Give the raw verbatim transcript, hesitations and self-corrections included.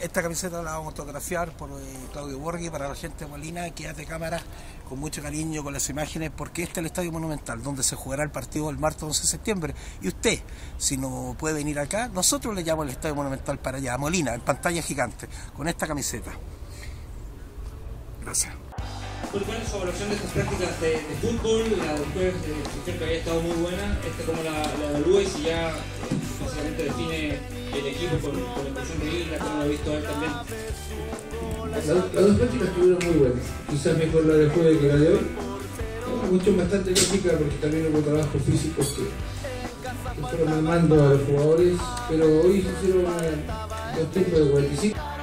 Esta camiseta la vamos a autografiar por eh, Claudio Borghi para la gente de Molina, que hace cámara con mucho cariño con las imágenes, porque este es el Estadio Monumental, donde se jugará el partido el martes once de septiembre. Y usted, si no puede venir acá, nosotros le llamamos el Estadio Monumental para allá, a Molina, en pantalla gigante, con esta camiseta. Gracias. ¿Cuál es su evaluación de estas prácticas de, de fútbol? La del jueves de que había estado muy buena. Este, ¿Cómo la, la evalúa y si ya básicamente define el equipo con, con la inclusión de Isla? ¿Cómo lo ha visto él también? Las, las dos prácticas estuvieron muy buenas. Quizás mejor la del jueves que la de hoy. Mucho bastante lógica porque también hubo trabajo físico que, que fueron armando a los jugadores. Pero hoy se hicieron dos tiempos de cuarenta y cinco.